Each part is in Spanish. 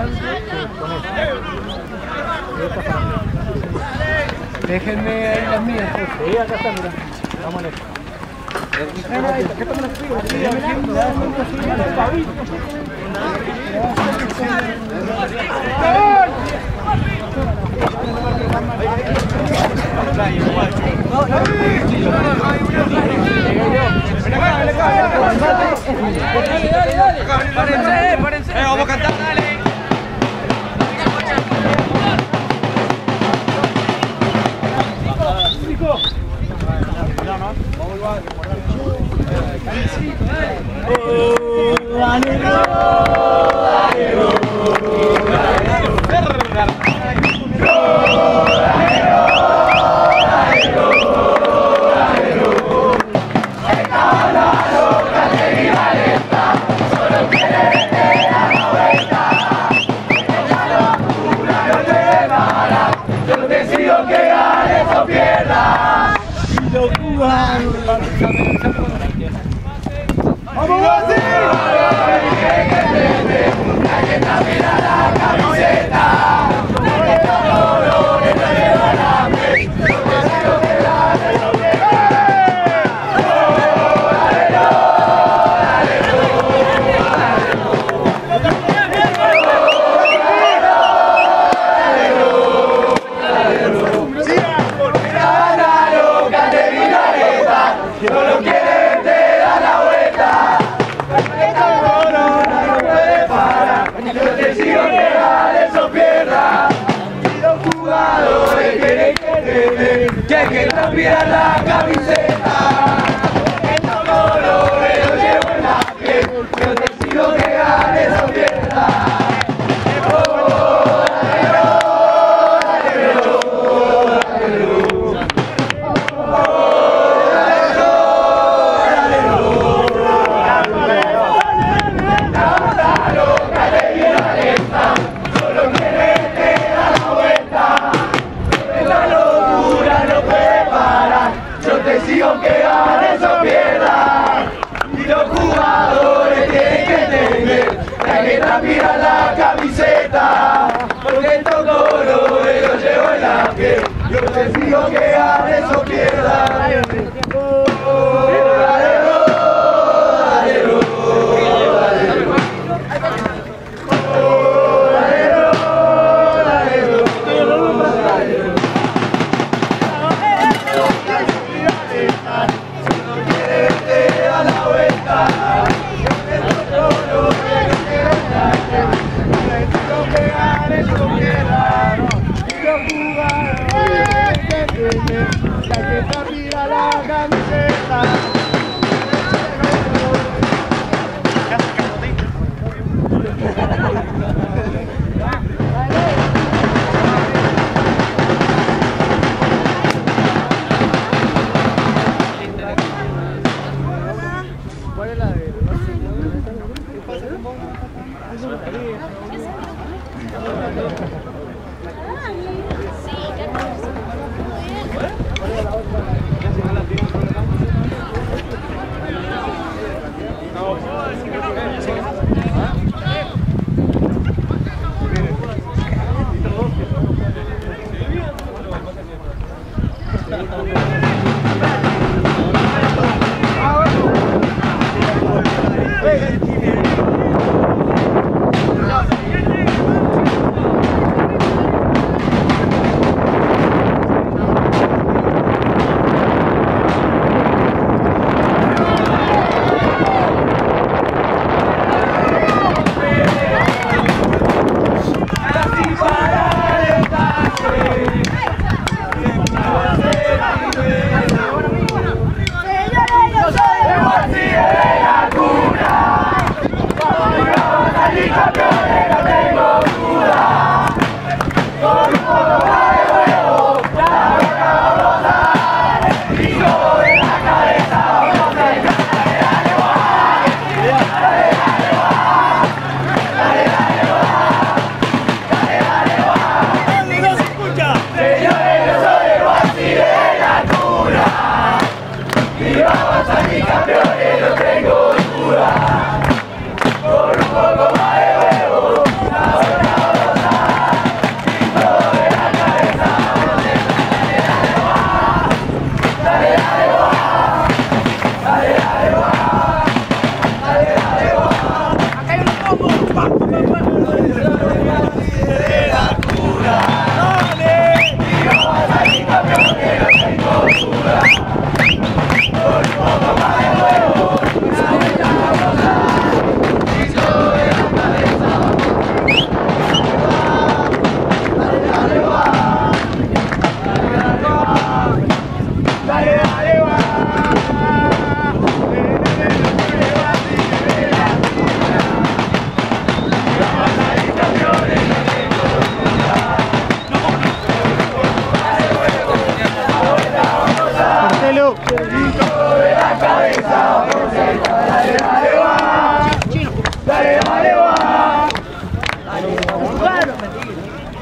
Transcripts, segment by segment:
Déjenme ahí las mías. Sí, acá está, mira. Vamos a ver. Párense. Vamos a cantar, dale. Que transpira la camiseta, estos colores los llevo en la piel, yo decido que gane esa pierda. Mira la camiseta, porque estos colores los llevo en la piel. Yo decido que gane o pierda.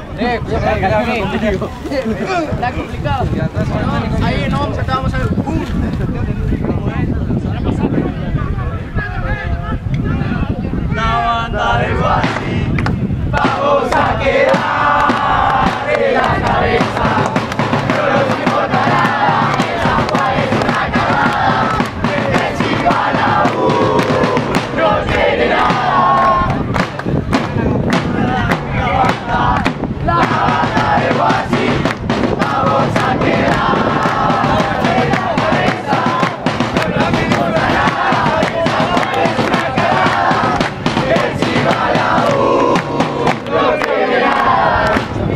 Está complicado. Ahí no vamos a ver. La banda del Guasi, vamos a quedar en la cabeza. No nos importa nada, esa cual es una cagada. Desde chico a la U, no tiene nada. La banda del Guasi, vamos a quedar en la cabeza. No nos importa nada, esa cual es una cagada. Desde chico a la U, no tiene nada.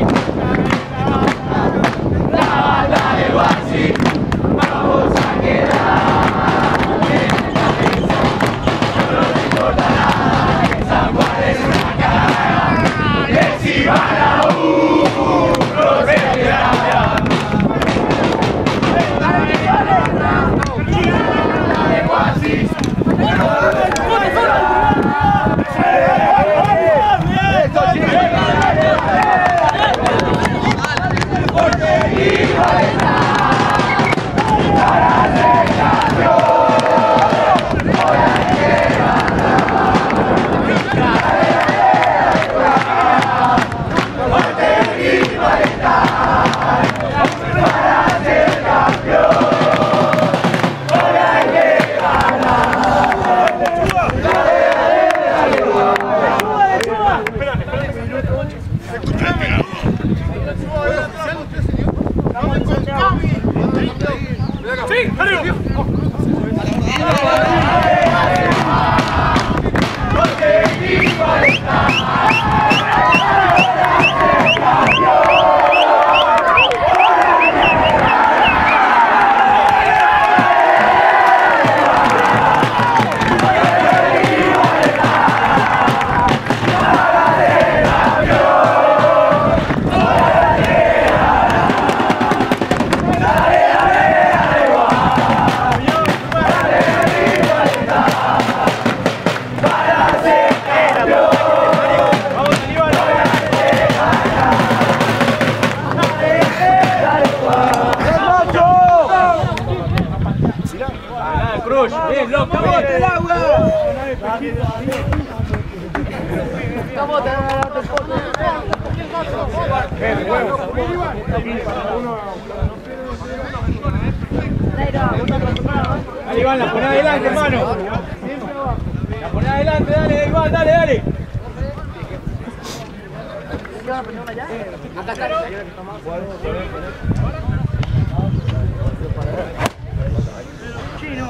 La banda del Guasi, vamos a quedar en la cabeza. No nos importa nada, esa cual es una cagada. Desde chico a la U, no tiene nada. Dale, Iván, la poné adelante, hermano. La poné adelante, dale, Iván, dale, dale. Acá está. Chino.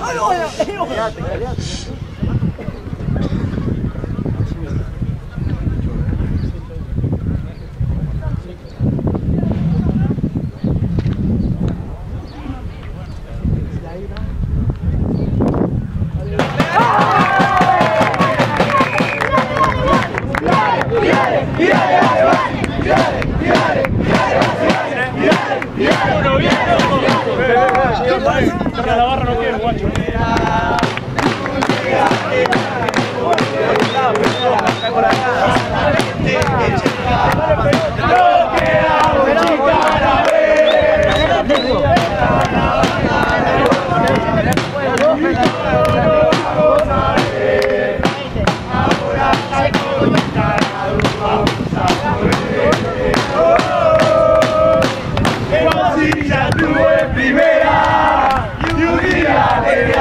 La barra no quiere, guacho. Ya estuvo en primera y un día te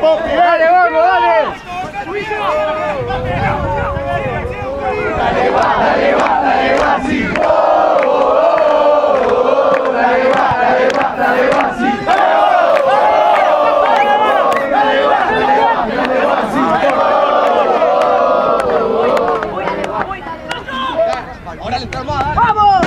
Popi, dale, vamos, dale. Dale va, sí. Dale va, sí. Ahora le entramos a dar. ¡Vamos!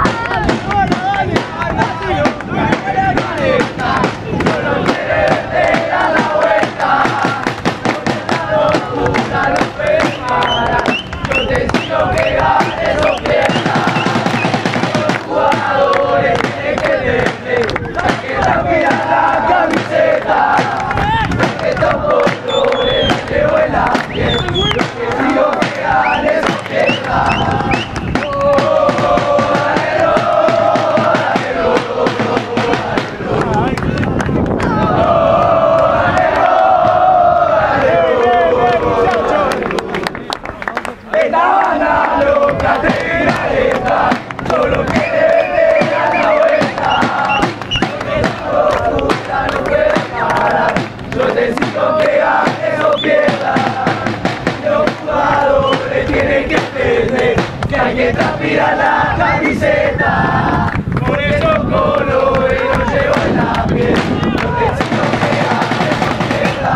Hay que transpirar la camiseta, por esos colores lo llevo en la piel, no necesito que hagas fiesta.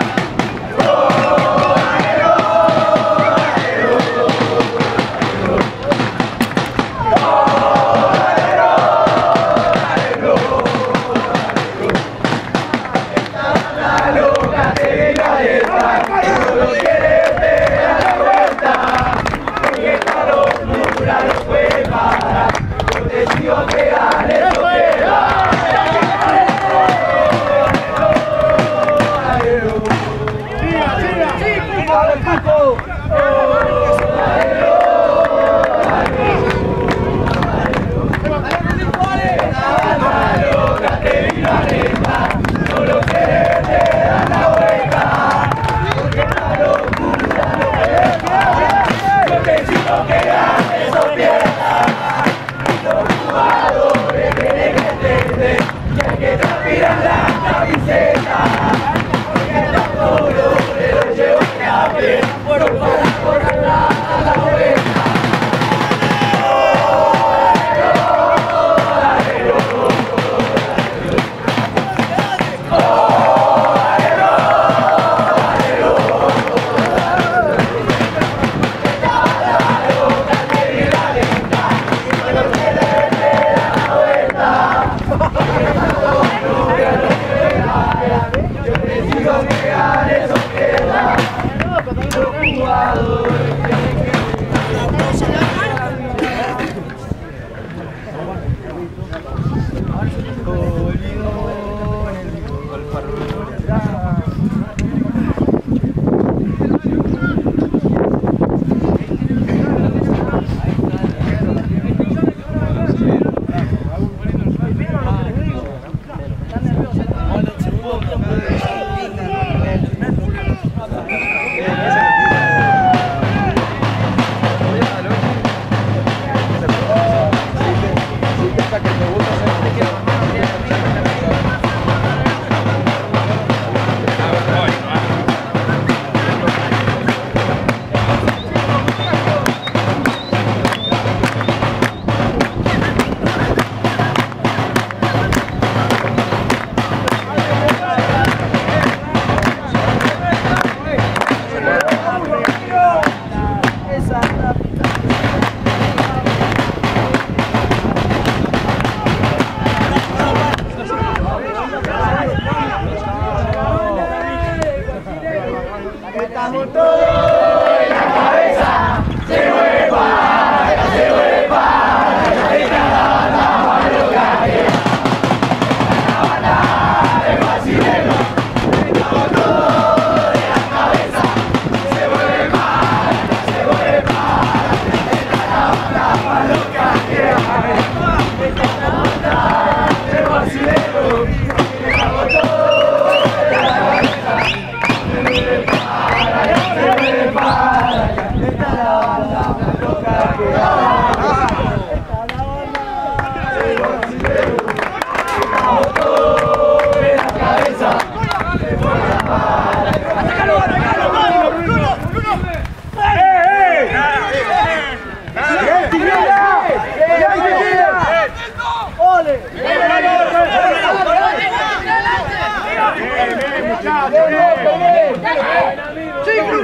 Estamos todos en la cabeza, se mueve para, se mueve para, y cada banda va lo que quiera. La banda es vacilero, estamos todos en la cabeza, se mueve para, y cada banda va lo que quiera. Esta banda es vacilero, estamos todos en la cabeza, se mueve para.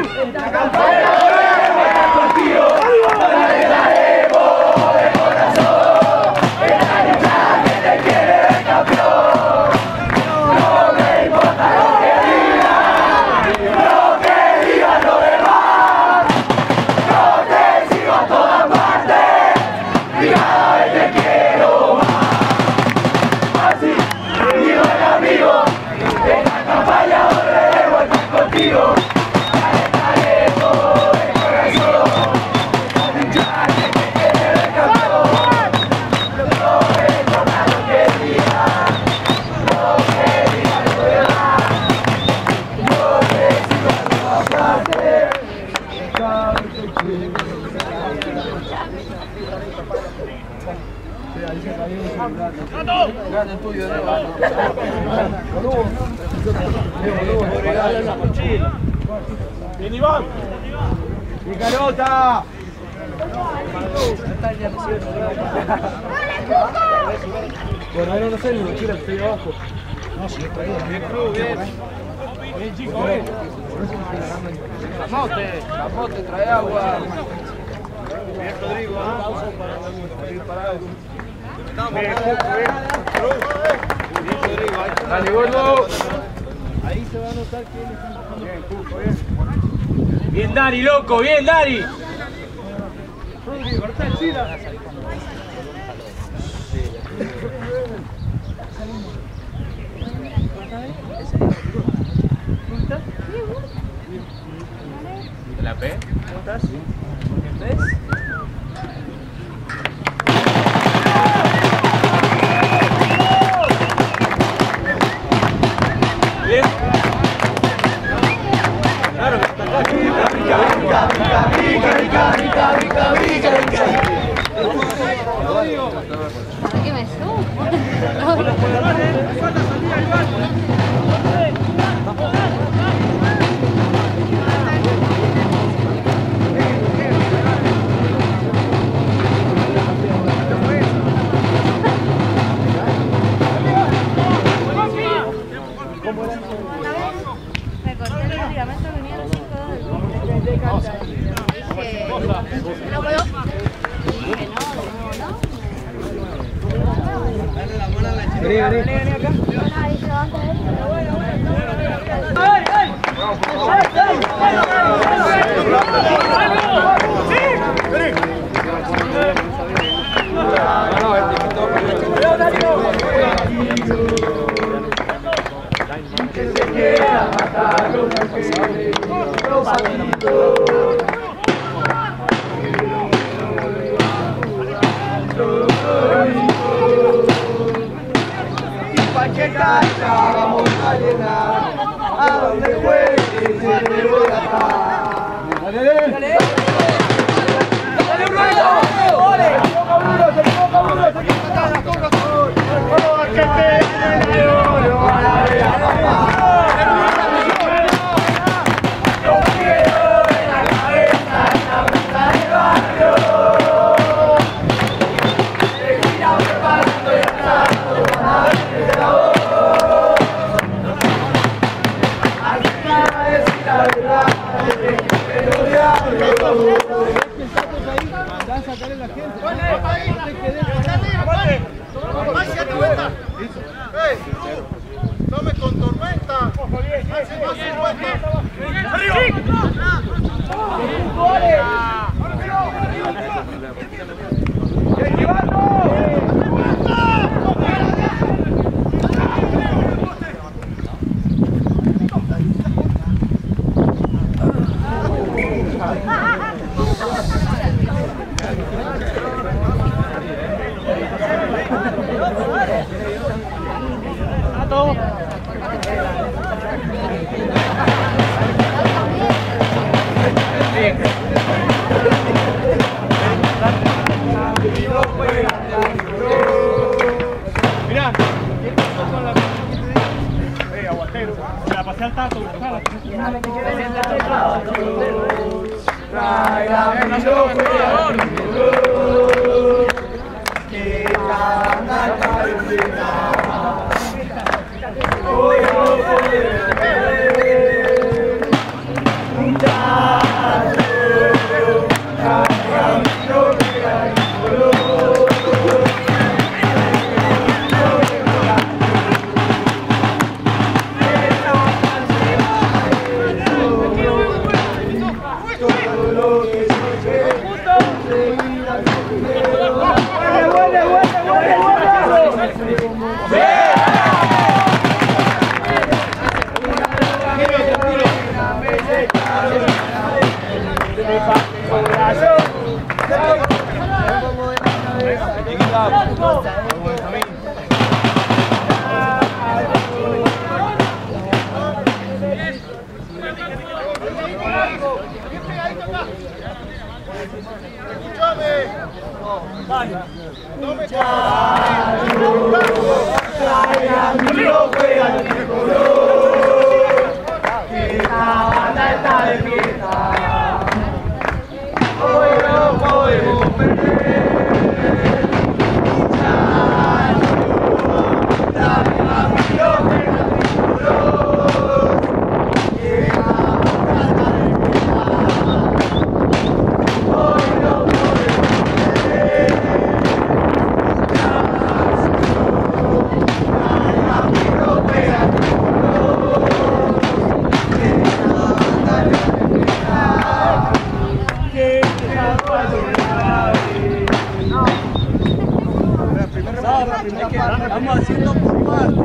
La campaña juega contigo, no la dejaremos de corazón. En la lucha que te quiere ver campeón. No me importa lo que digan los demás. Yo te sigo a todas partes y cada vez te quiero más. Así, digo el amigo, esta campaña volveremos a estar contigo. Grande tuyo, ¡Bien, Iván! ¡Bien, Carota! Bueno, ahí no sé, ni mochila que estoy abajo. No, si lo traía. Bien, Cruz, bien. Bien, chico, bien. Camote, trae agua. Bien, Rodrigo, parado. Bien, Rodrigo, ahí está. Dale, gordo. Ahí se va a notar quién está empujando. Bien, Cuco, bien. Bien, Dani, loco, bien, Dani. Rodrigo, corta el Chila. ¿La P? ¿Cómo estás? ¿Ves? Bien. Claro que está ¿Qué me subo? Me corté el ligamento que venía a los 5 dedos. ¿No puedo? Dije no. Vení acá. Ahí se levanta él. Que se quiera matar los patitos. Y cualquier cancha vamos a llenar, a donde juegues siempre voy a estar. Dale. ¡Tome con tormenta! Mirá, aguantero, la pasé al tazo, buscala. Estamos haciendo por parte.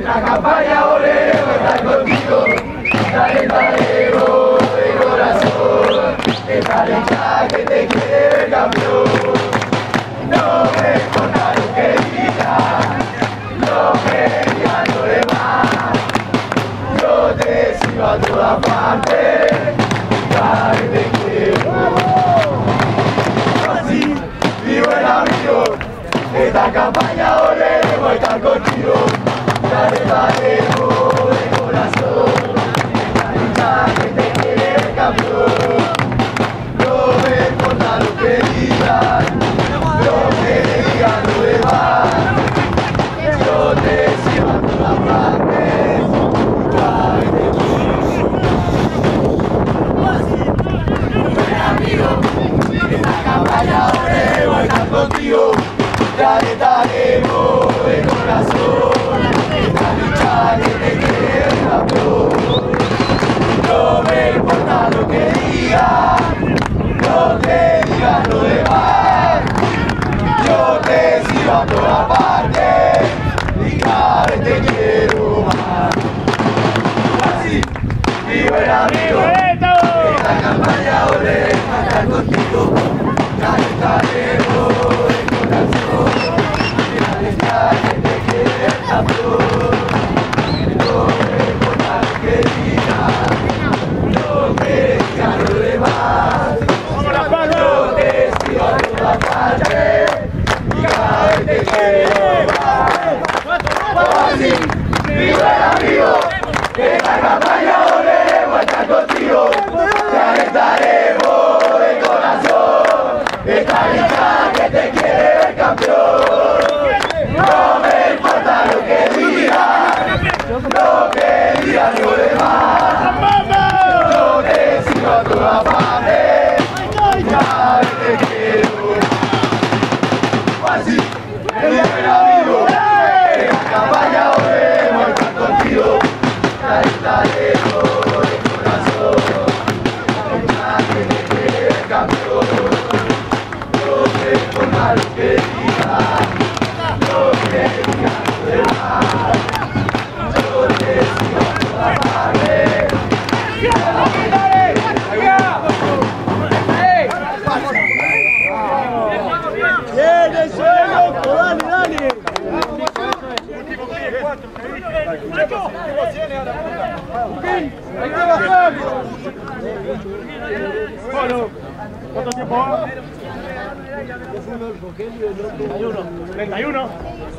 esta campaña volveremos a estar contigo, calentaremos de corazón, esta lucha que te quiere ver campeón. No me importa lo que digan, lo que digan los demás, yo te sigo a todas partes, cada vez te quiero. Así, mi buen amigo, esta campaña volveremos a estar contigo, calentaremos de corazón, esta lucha que te quiere ver campeón. No me importa lo que digan, lo que digan los demás, yo te sigo a todas partes, cada vez te quiero. Buen amigo, esta campaña volveremos a estar contigo, calentaremos de corazón, esta lucha que te quiere ver campeón. No me importa lo que digan, lo que digan los demás, yo te sigo a todas partes y cada vez te quiero más. Así, mi buen amigo, esta campaña volveremos a estar contigo, calentaremos de corazón, la letra que te quiere ver campeón. No me importa lo que digan, lo que digan los demás, yo te sigo a todas partes y cada vez te quiero más. Así, mi buen amigo, esta campaña volveremos a estar contigo, calentaremos de corazón, esta lucha que te quiere ver campeón. No me importa lo que digan, lo que digan los demás, yo te sigo a todas partes, cada vez te quiero. Así, mi buen amigo, esta campaña volveremos a estar contigo, calentaremos de corazón, la lucha que te quiere ver campeón. No me importa lo que digan, lo que digan los demás, yo te sigo a todas partes, cada vez te quiero. ¡Bien, el suelo! ¡Dale, dale! ¡Hay que bajar! Bueno, ¿cuánto tiempo va? 31.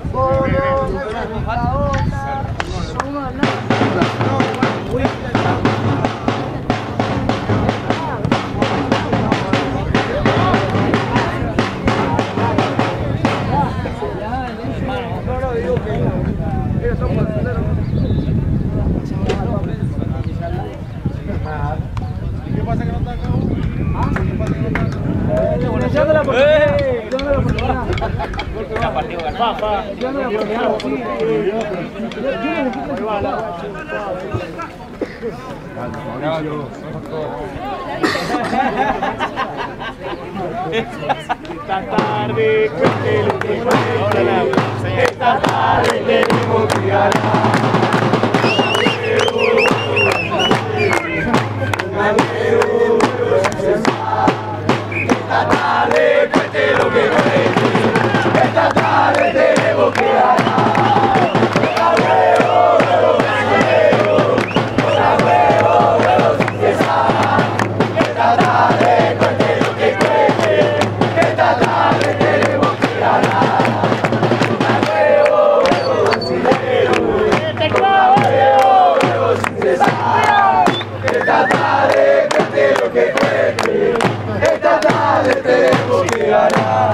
¿Qué pasa que no está acá? ¿Qué pasa que no está acá? Llámame la oportunidad. Llámame la oportunidad. La partido garrafa. Llámame la oportunidad. Esta tarde, cuente lo que cuente. Esta tarde tenemos que ganar. Esta tarde cuente lo que cuente, esta tarde tenemos que ganar. Otra huevo, sin cesar. Esta tarde cuente lo que cuente, esta tarde tenemos que ganar. Otra huevo, sin cesar. Esta tarde cuente lo que cuente, esta tarde tenemos que ganar.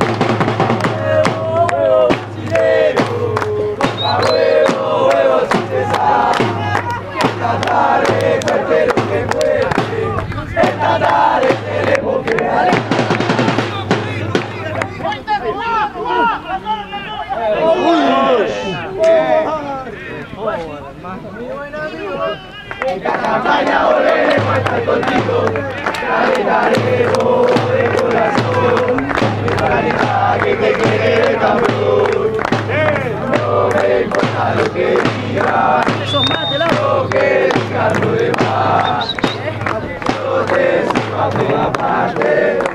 Huevo, sin cesar. Esta tarde cuente lo que cuente, esta tarde tenemos que ganar. Esta campaña volveremos a estar contigo, calentaremos de corazón, esta letra que te quiere ver campeón. No me importa lo que digan, lo que digan los demás. Yo te sigo a toda parte.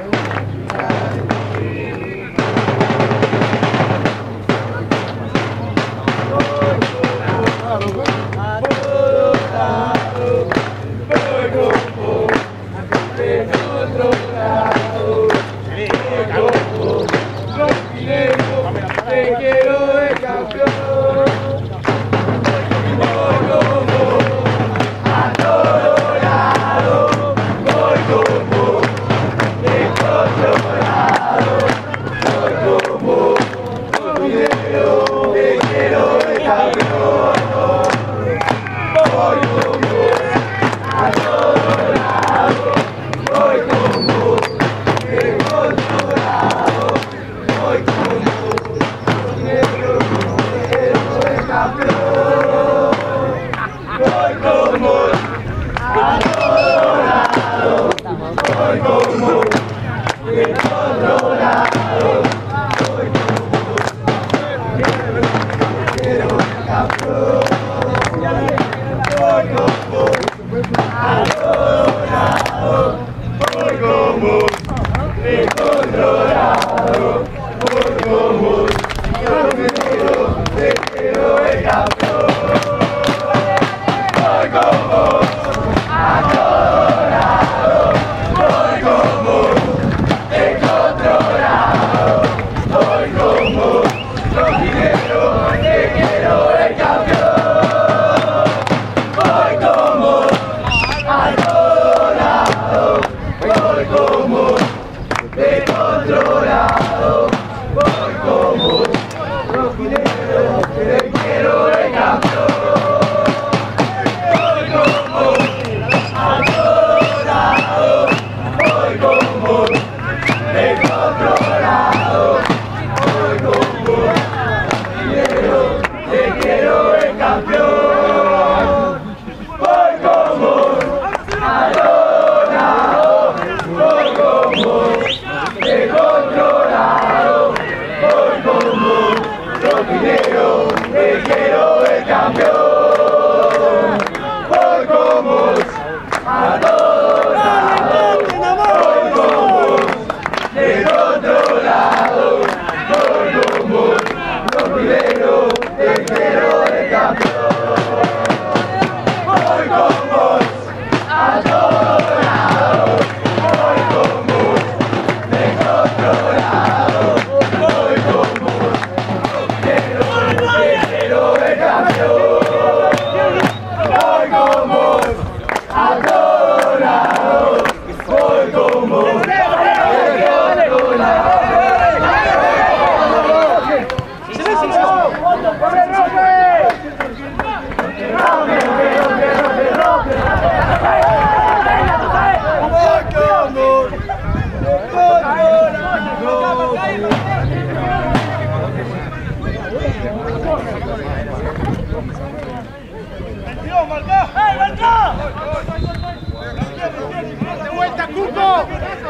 ¡De vuelta, Cuco!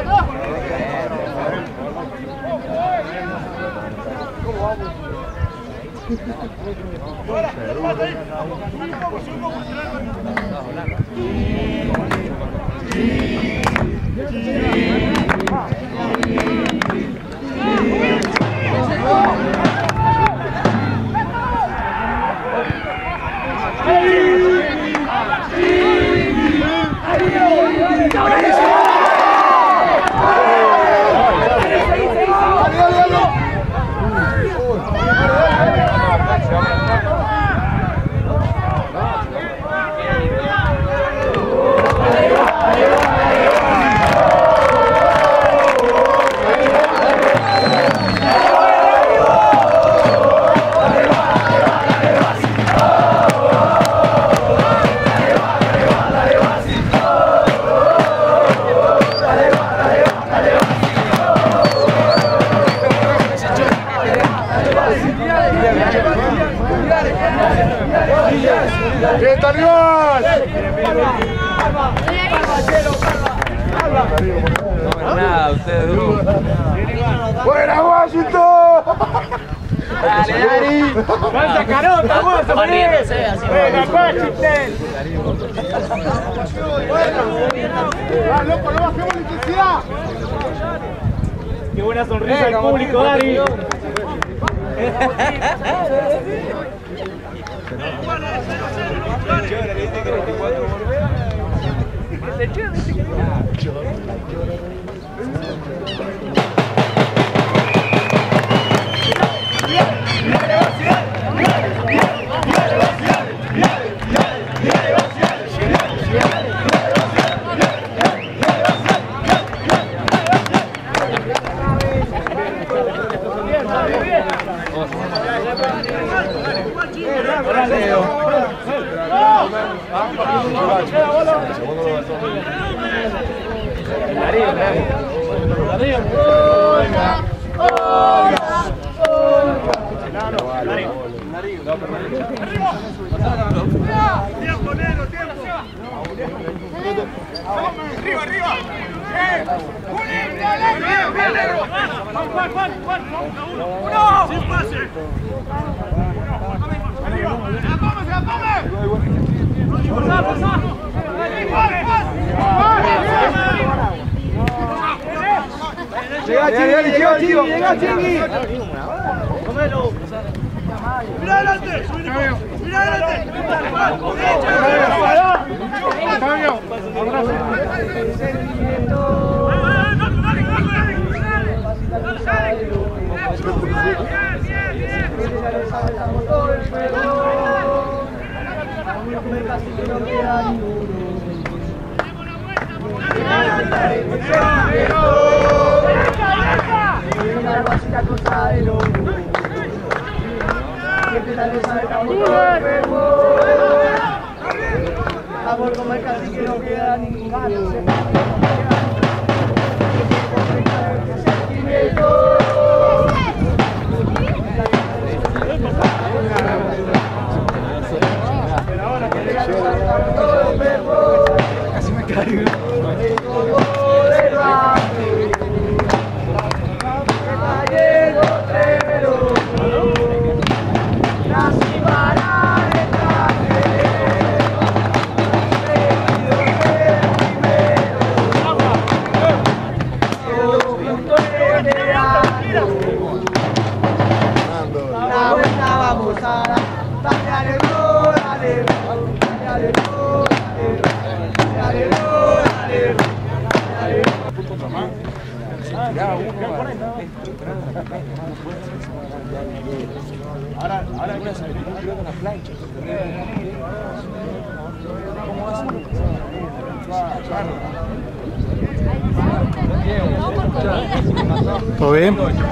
¡Fiesta rival! No, nada, ustedes. ¡Buena, Washington! Dale, Dari. ¡Lanza carota, mozo! Barriéndose así. ¡Venga, Pachitel! ¡Ah, loco, no bajemos la intensidad! ¡Qué buena sonrisa del público, Dari! ¡Tiempo, negro, tiempo! ¡Arriba, arriba! ¡Bien, negro! ¡Juan! ¡Uno! ¡Sin pase! ¡Se la come! ¡Pasa! ¡Llega Chingui! ¡Mira adelante! ¡Mira adelante! Amor como el cacique no queda ningún gato. Casi me caigo. Ahora voy a salir con la plancha. ¿Todo bien?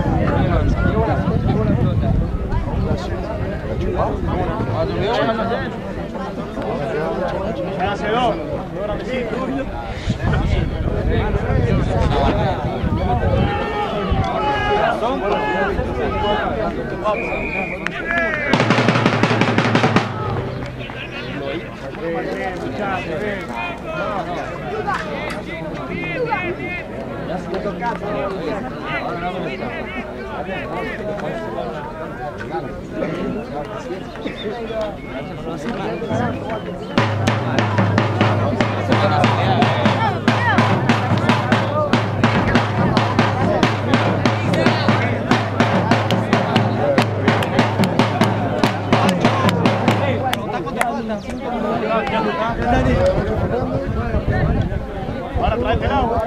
Ahora tráete el agua.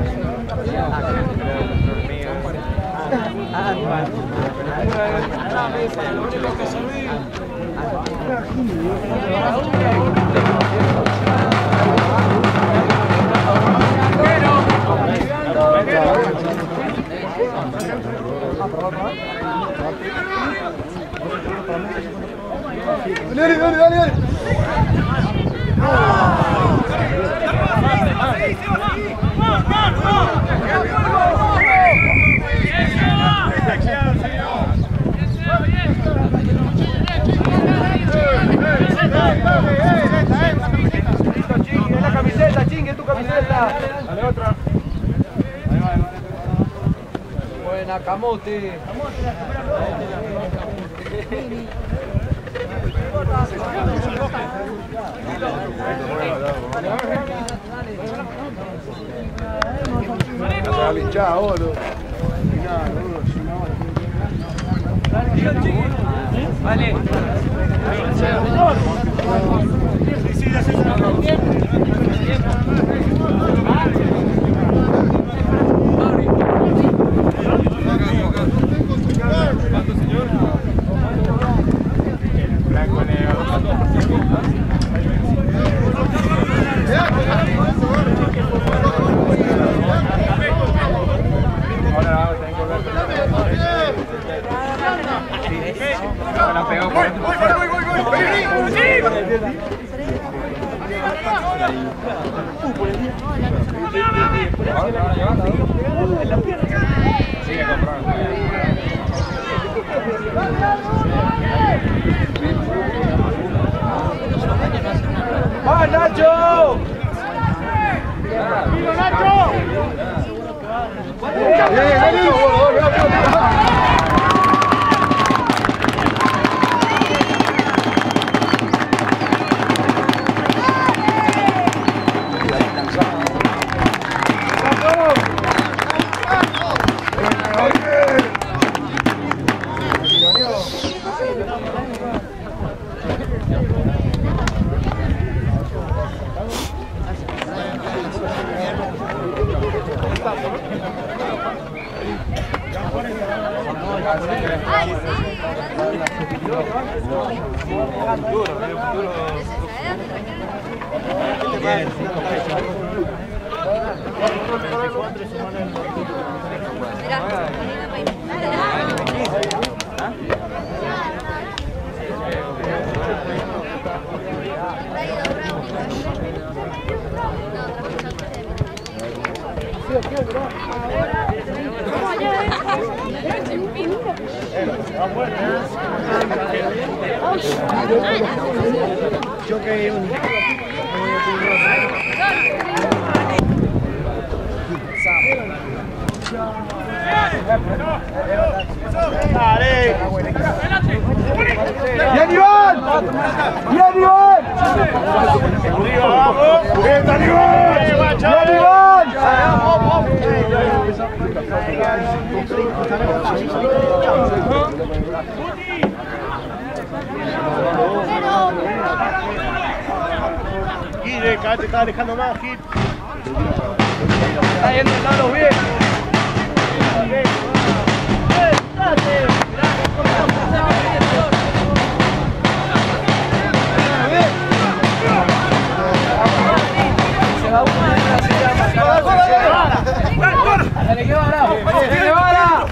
Dale. Es la camiseta, Chingue, tu camiseta. Dale otra. Buena. Camote. Chao, boludo. Vale. ¡Va, Nacho! ¡Vino, Nacho! ¡Dale! ¡Bien, Iván! ¡Bien, Iván! ¡Bien, Iván! ¡Bien, Iván! Guille, te está alejando más, Gil. Está yendo el lado bien. Dale, que vara. Que vara.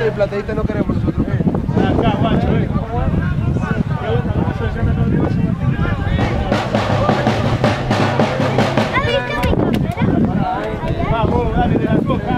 y plateadita no queremos nosotros. Acá, guacho, vamos, dale de la coca.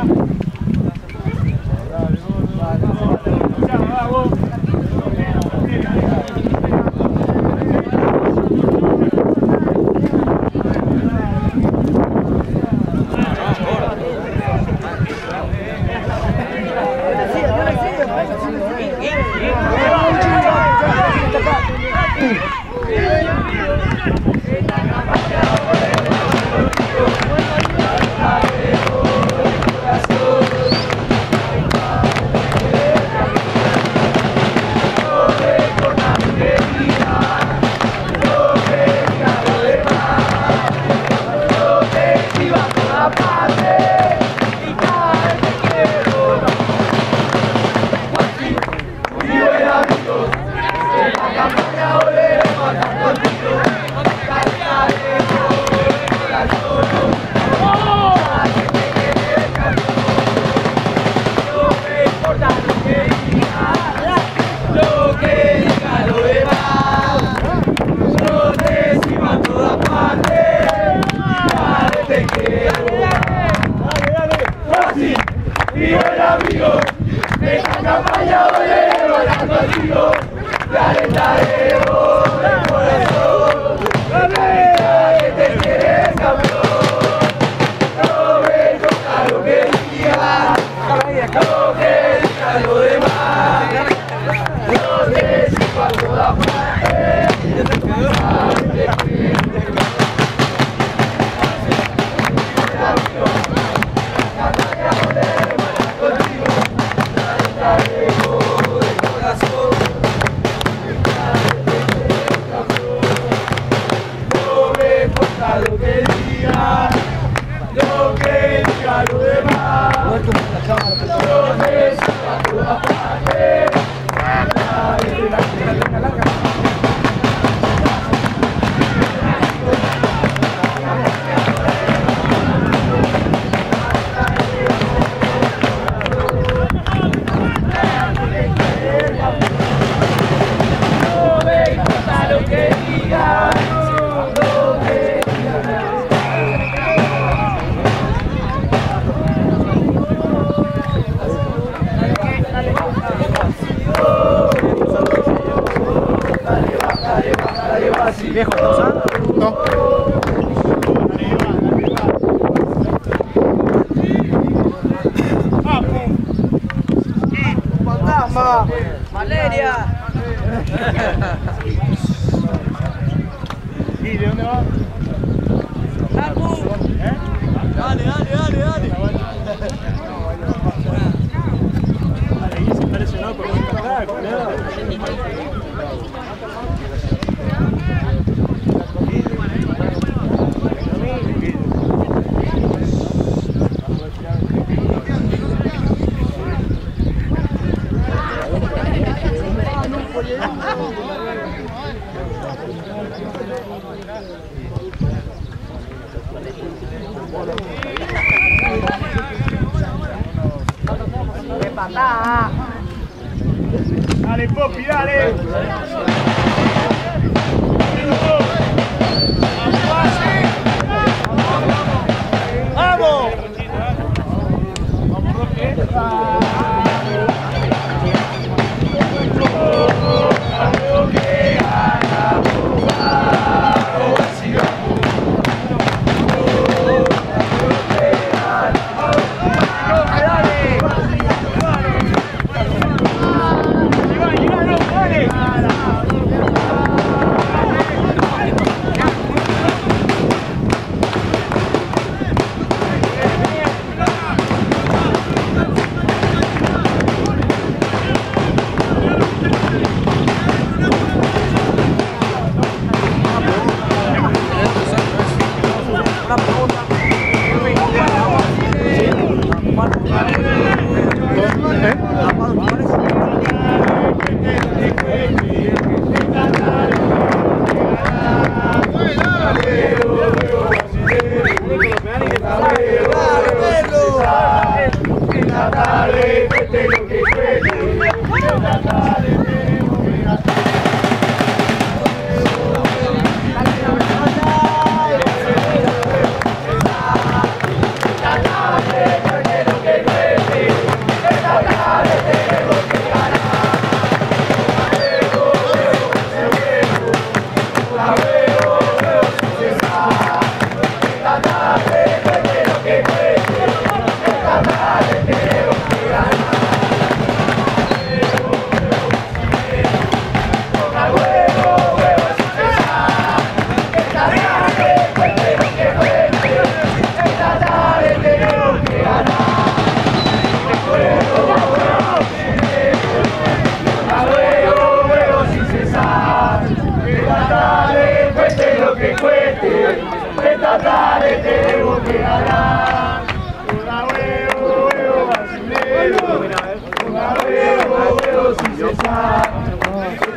Viejo, ¿no sabes? No. ¡Fantasma! ¡Valeria! ¿Y de dónde va? Dale, dale, dale, dale. Ahí se está lesionado por un ataque, Dale, Popi, dale. ¡Vamos! Dale.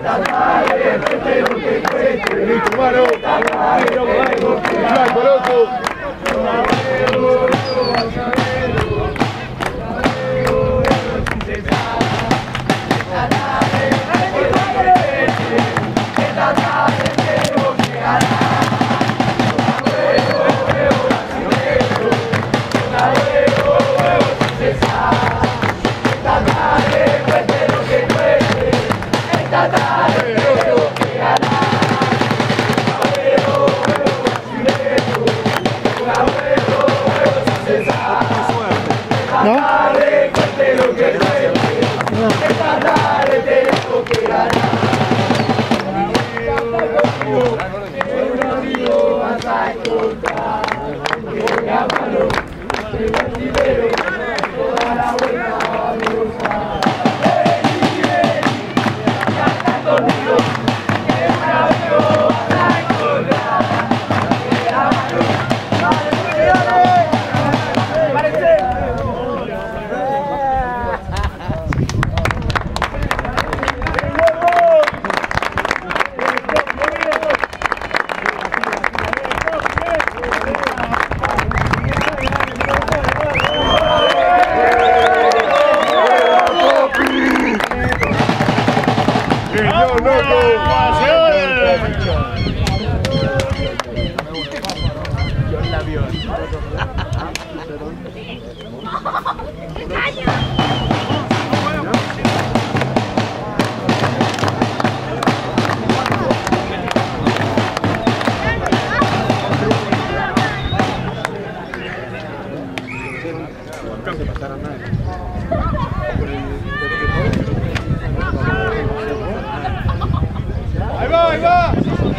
Ahí va, ahí va.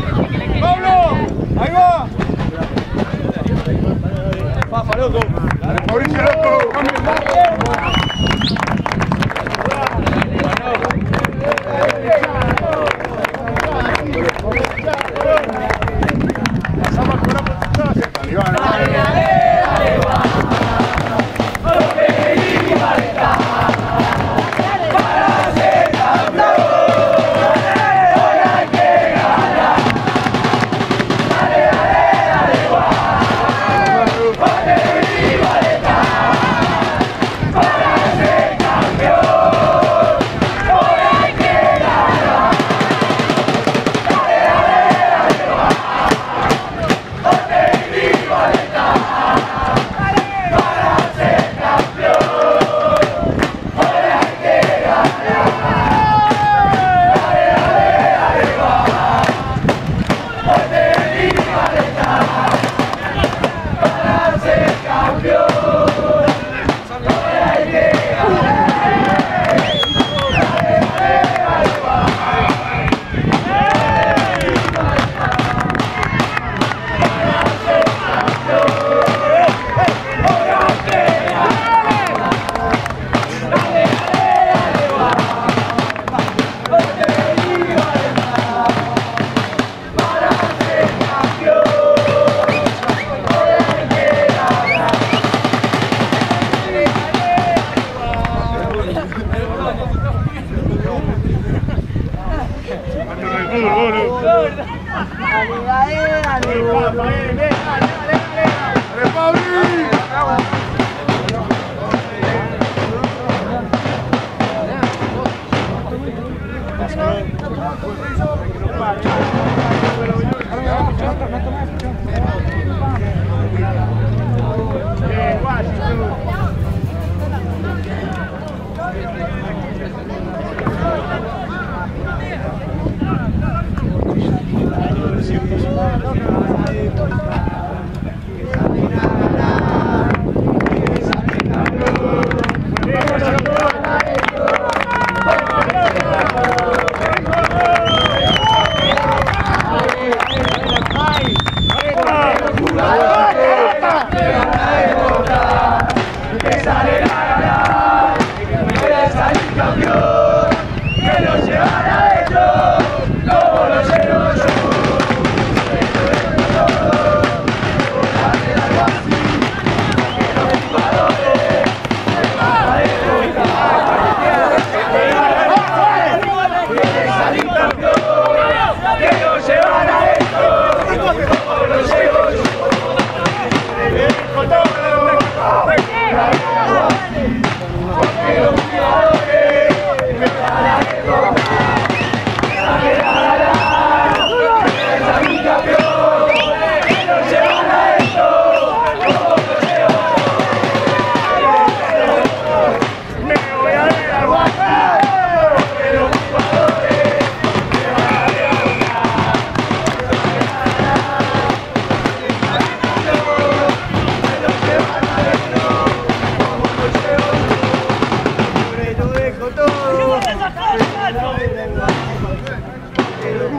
Pablo, ahí va. Fafa, loco. Dale, Mauricio, loco.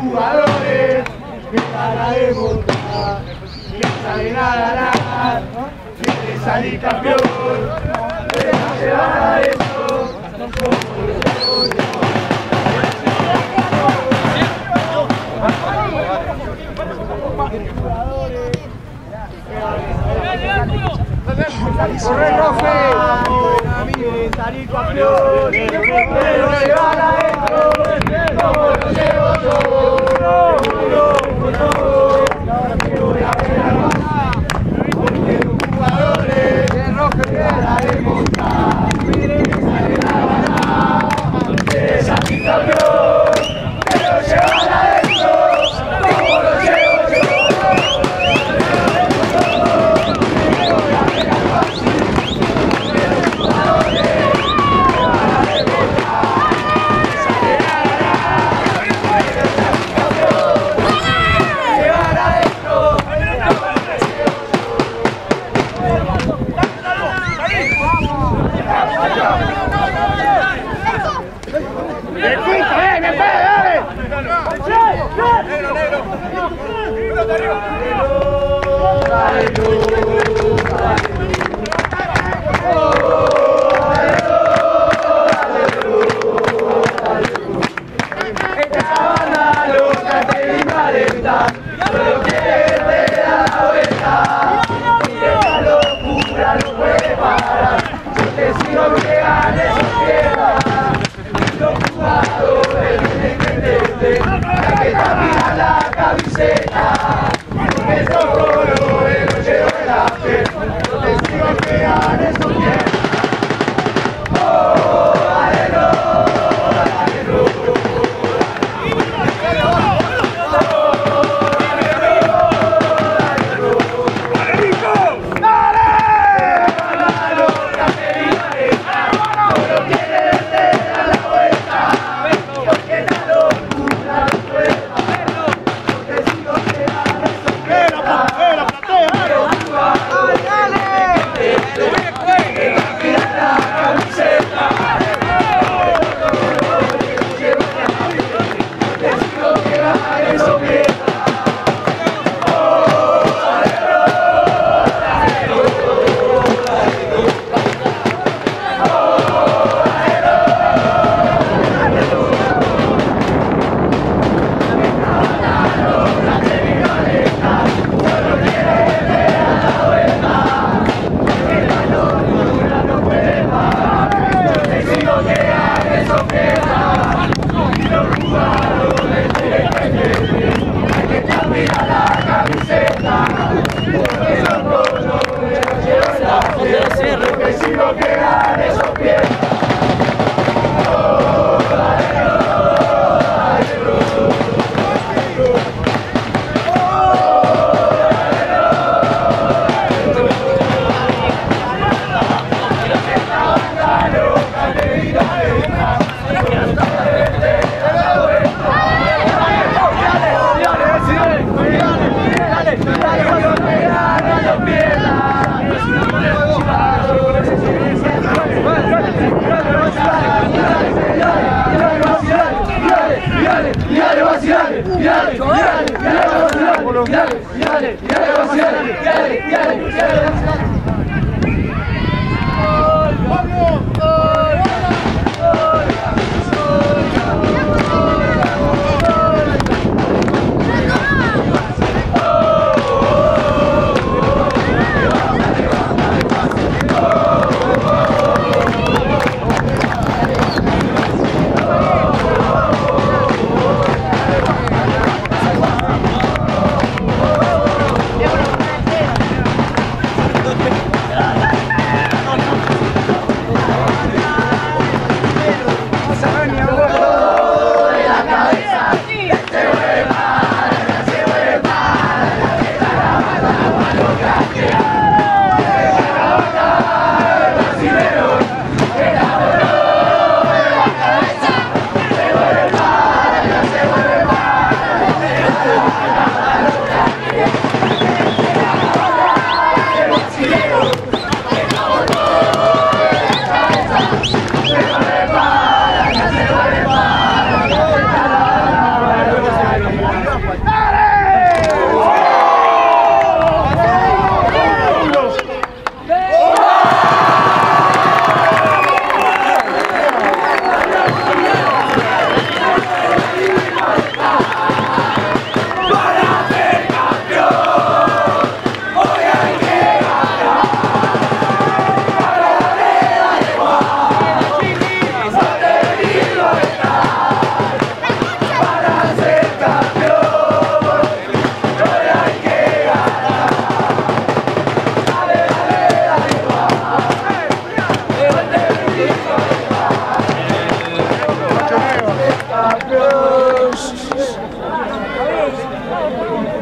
jugadores empiezan a demostrar que saben a ganar, quieren salir campeón, dejan llevar a eso, ¡Corre, Rofe! quieren salir campeón, pero se van adentro, como lo llevo yo. Voy a ver a Roma, porque los jugadores van a demostrar que salen a ganar, quieren salir campeón, pero se van adentro, como lo llevo yo.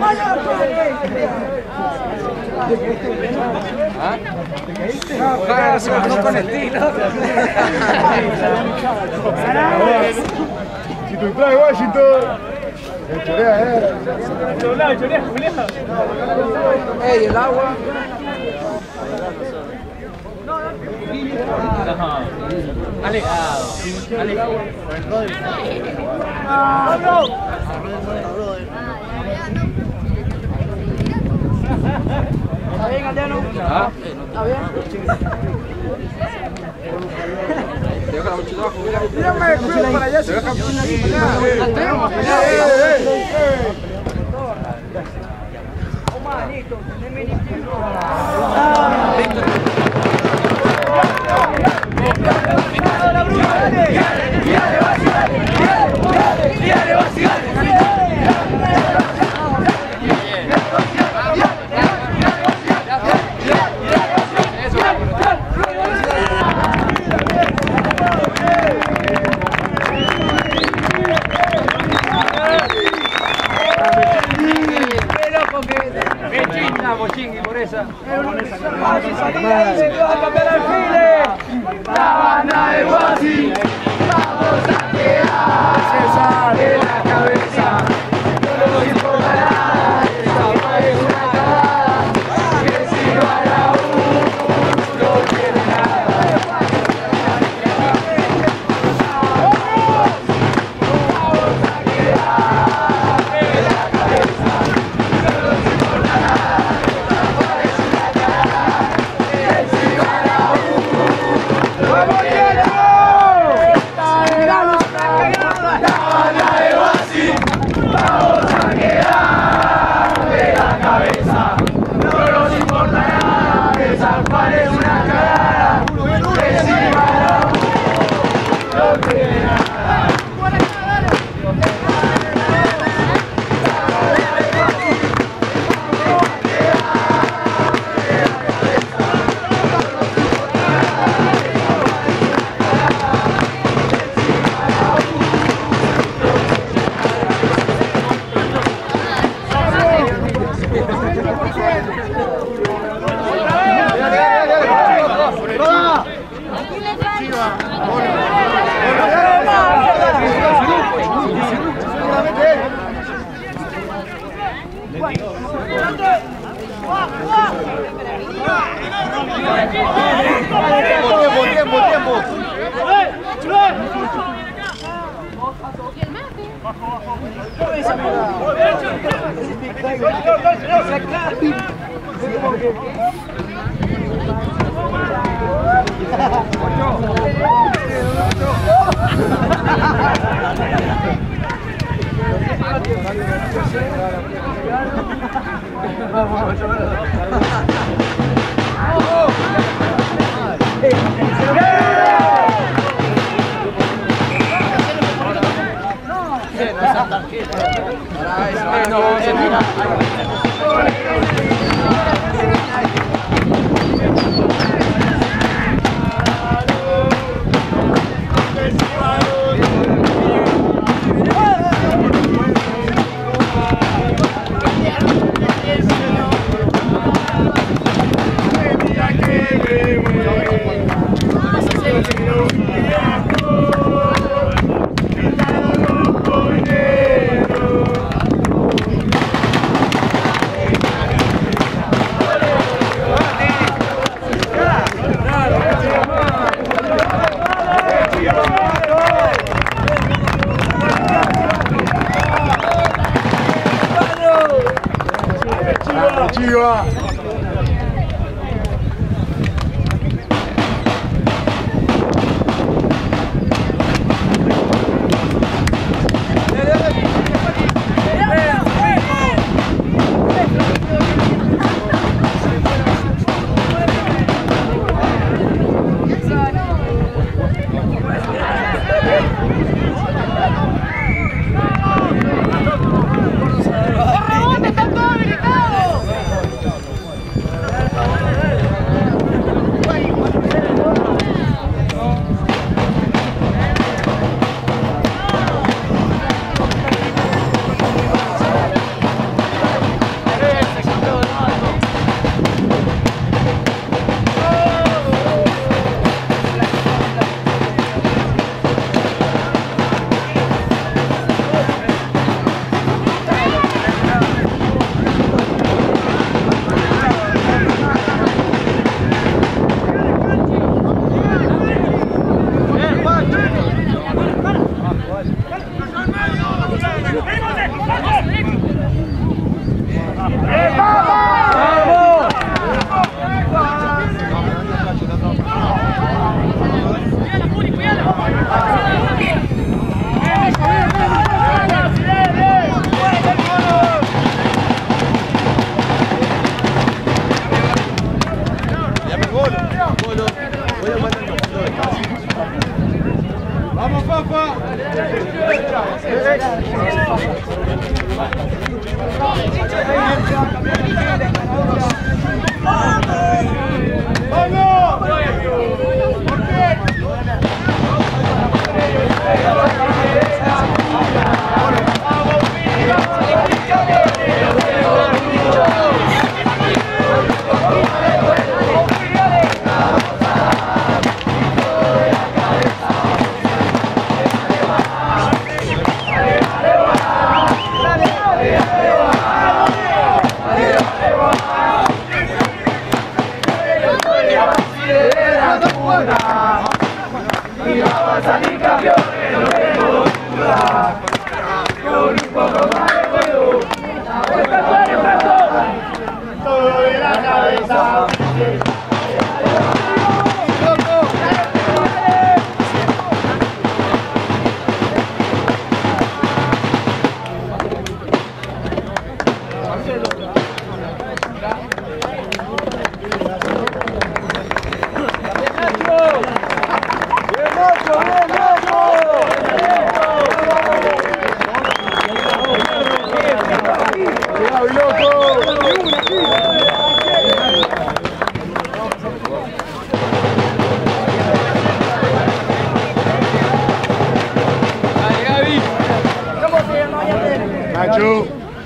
No, se bajó con estilo. Si tu trae Washington. Chorea, Chorea, Julián. Ey, el agua. Alejado. Alejado. ¿Está bien, Aldeano? ¿Está bien? Te dejo la mochila abajo, mira. Mírame, cuidado para allá. Te dejo la mochila aquí. Chingui por esa. La banda de Guasi, vamos a quedar de la cabeza. No nos importa nada, esta es una cagada. Que si gana uno, no tiene nada. Vamos a quedar de la cabeza. No nos importa nada, esta es una cagada. Que si gana uno, ¡vamos, Diego! La banda de Guasi, vamos a quedar de la cabeza. No nos importa nada, que San Juan es una cagada. Que si gana uno, no tiene nada. Tiempo. Chiva. Y vamos a salir campeones, no tenemos duda. Con un poco más de juego. Todo de la cabeza. Nacho.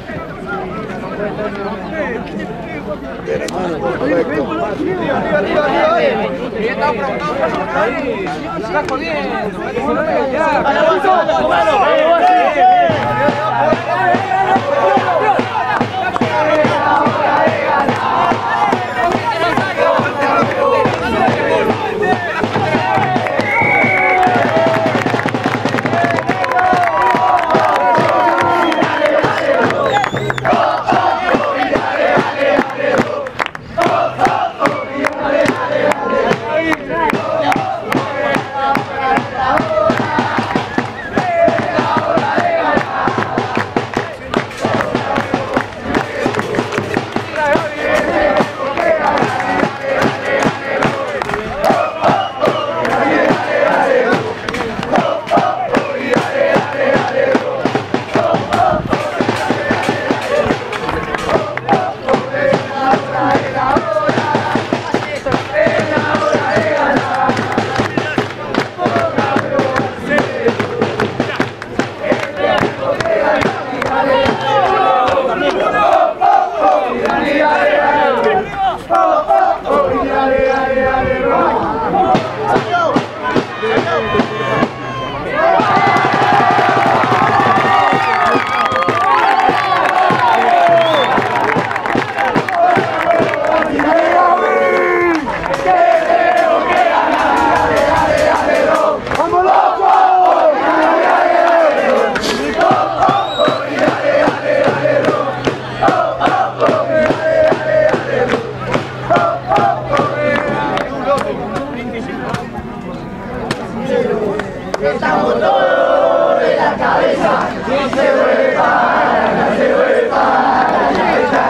Estamos todos de la cabeza, y se vuelve para, se vuelve para, esta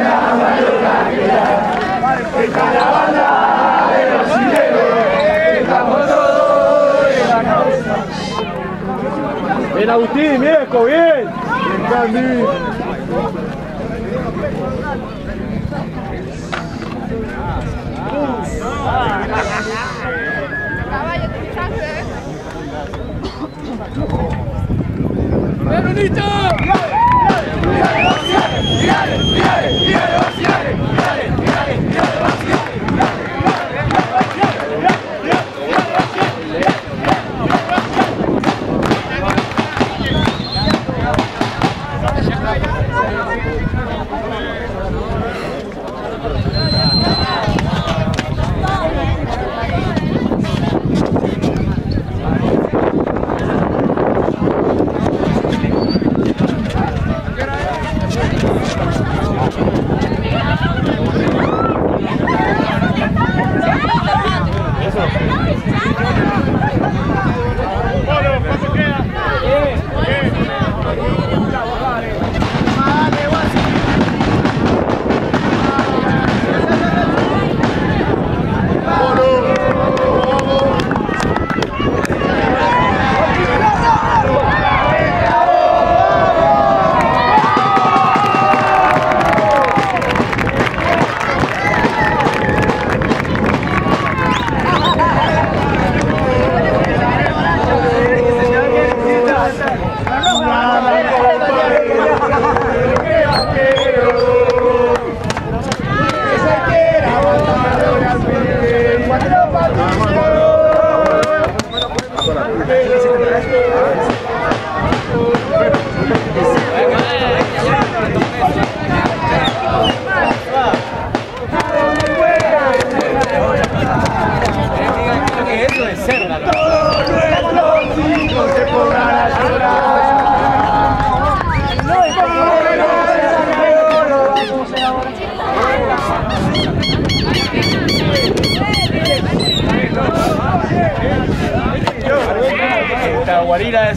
la banda de los chilenos, estamos todos de la cabeza. Bien Agustín, viejo, bien. Bien, Candy. Caballo, te fijaste, ¡Veronito! Vale,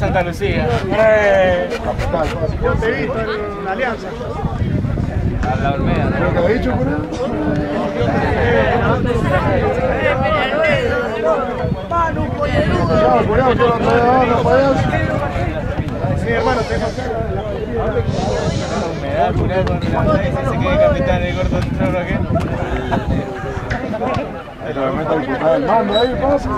Santa Lucía. Yo te he visto en la Alianza. A la Olmeda, ¿no? ¿Lo que ha dicho, por ahí? Cuidado, que la trae la payaso. Sí, hermano, tengo La humedad, cuidado con la se quede capitán el gordo trono aquel. Ahí lo meto el mando, ahí pasa.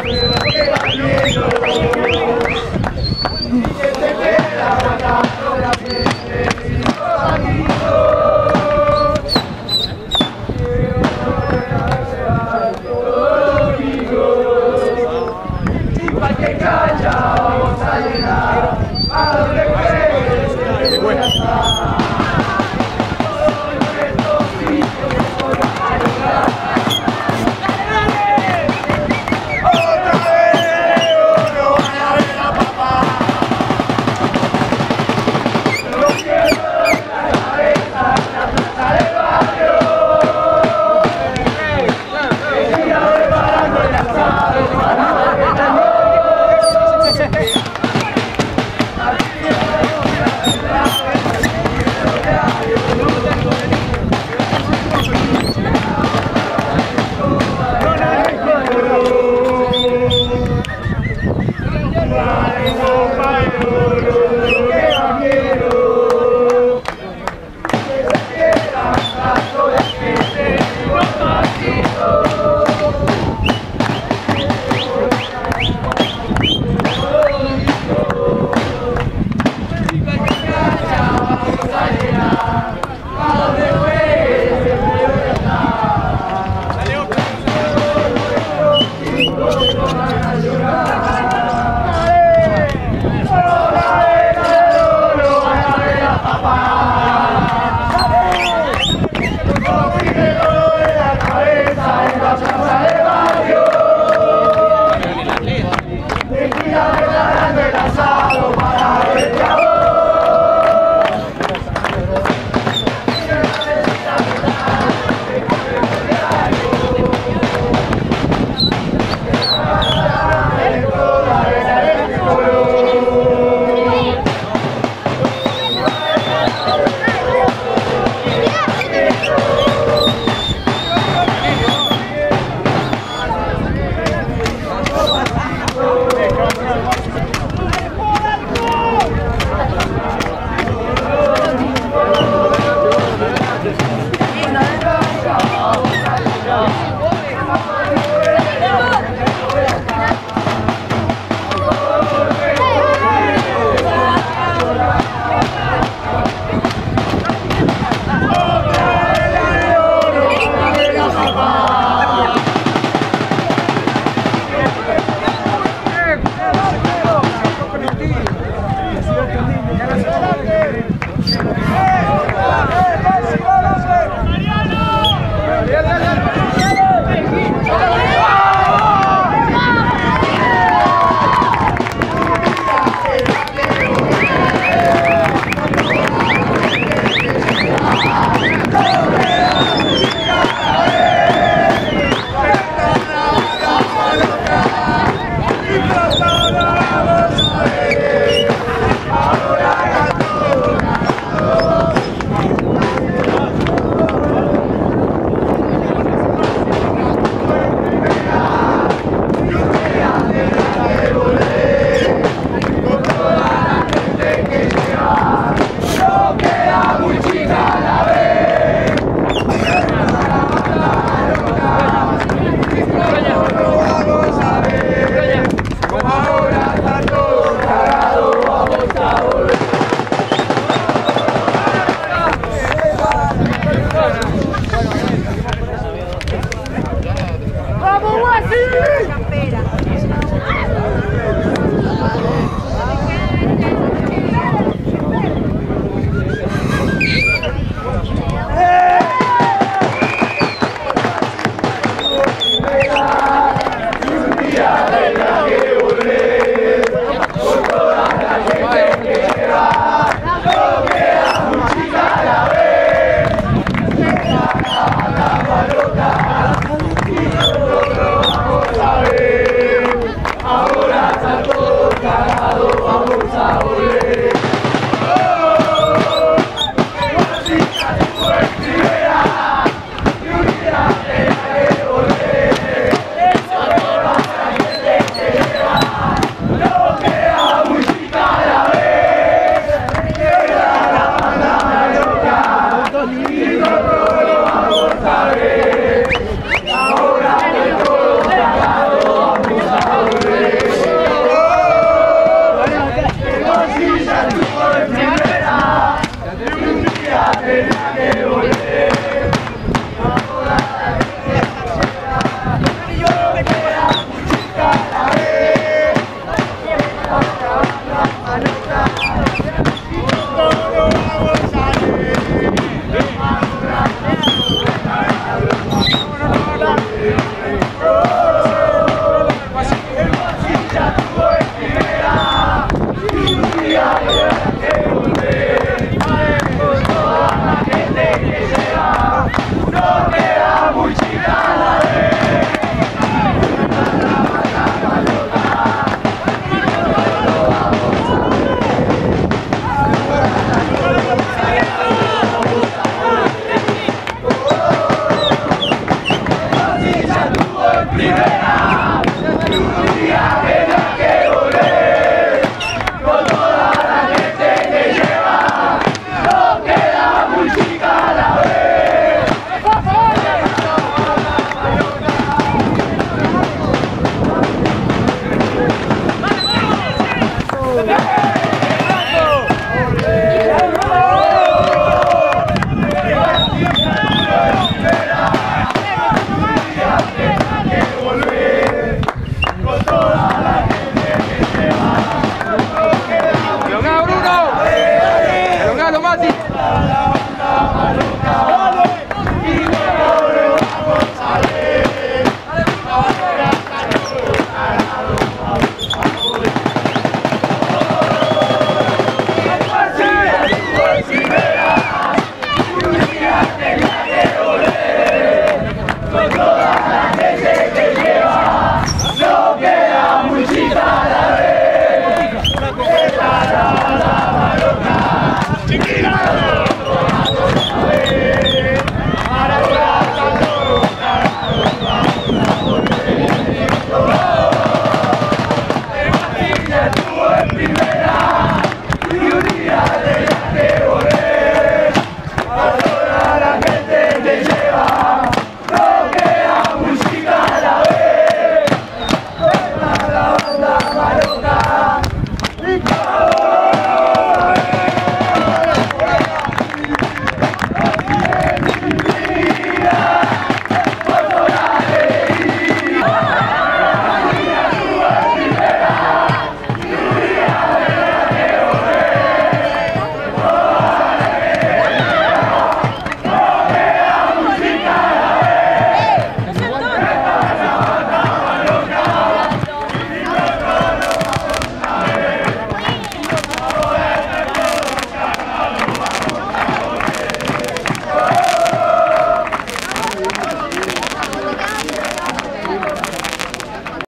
Y que te queda Felicidades.